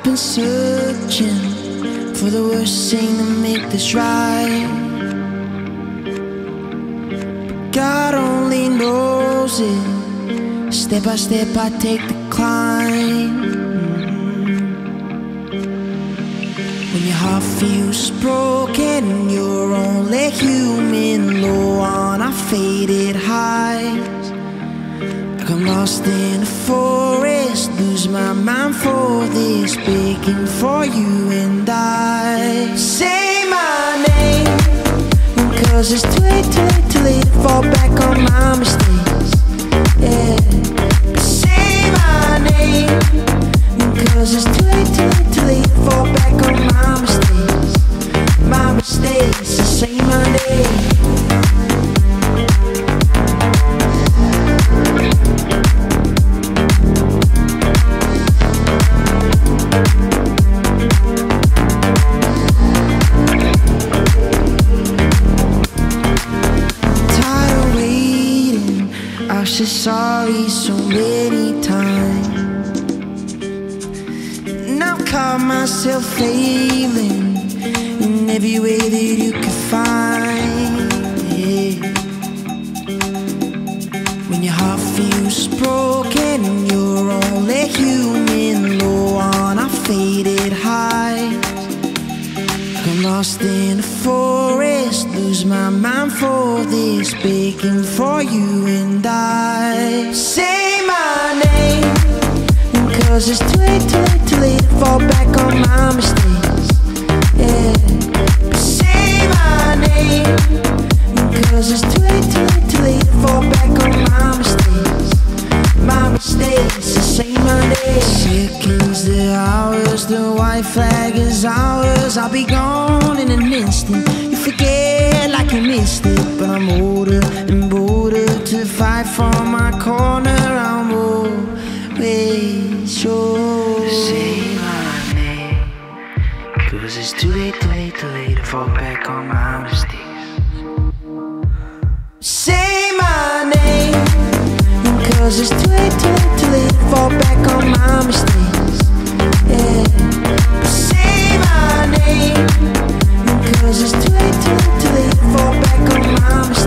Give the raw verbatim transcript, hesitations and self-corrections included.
been searching for the worst thing to make this right, but God only knows it. Step by step I take the climb. When your heart feels broken and you're only human, low on our faded highs, like I'm lost in a forest, lose my mind for this, begging for you and I. Say my name, cause it's too late, too late, too late to fall back on my mistakes. Yeah, but say my name, cause it's too late, too late, too late to fall back on my mistakes. My mistakes, so say my name. I said sorry so many times, and I've caught myself failing in every way that you could find. Yeah. When your heart feels broken and you're only human, low on our faded highs, like I'm lost in a forest, lose my mind for this, begging for you and I. Say my name, cause it's too late, too late, too late to fall back on my mistakes. Yeah, but say my name, cause it's too late, too late, too late to fall back on my mistakes. My mistakes, so say my name. Seconds, the hours, the white flag is ours. I'll be gone in an instant. You forget like you missed it, but I'm older and bolder to fight for my corner. I'm always sure. Say my name, cause it's too late, too late, too late to fall back on my mistakes. Say my name, cause it's too late, too late, too late to fall back on my mistakes. Yeah, but say my name, cause it's too late, too late, too late to fall back on my mistakes.